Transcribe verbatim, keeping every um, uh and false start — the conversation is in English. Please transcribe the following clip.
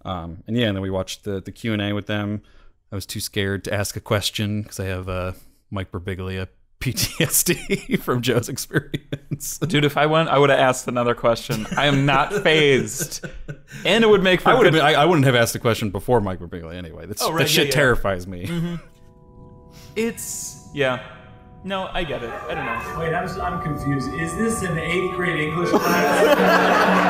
Um, and yeah, and then we watched the the Q and A with them. I was too scared to ask a question because I have uh, Mike Birbiglia P T S D from Joe's experience. Dude, if I went, I would have asked another question. I am not phased, and it would make for I, good... been, I, I wouldn't have asked the question before Mike Birbiglia anyway. That's, oh, right, that yeah, shit yeah. terrifies me. Mm-hmm. It's yeah. No, I get it. I don't know. Wait, I'm, I'm confused. Is this an eighth grade English class?